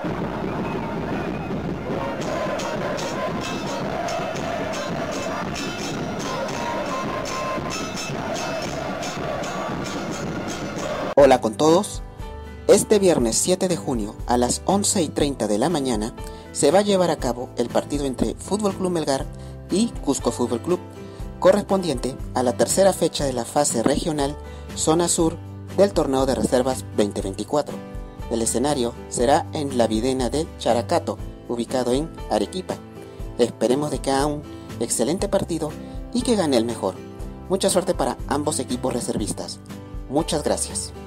Hola con todos. Este viernes 7 de junio a las 11:30 de la mañana se va a llevar a cabo el partido entre Fútbol Club Melgar y Cusco Fútbol Club, correspondiente a la tercera fecha de la fase regional Zona Sur del Torneo de Reservas 2024. El escenario será en la Videna del Characato, ubicado en Arequipa. Esperemos de que haga un excelente partido y que gane el mejor. Mucha suerte para ambos equipos reservistas. Muchas gracias.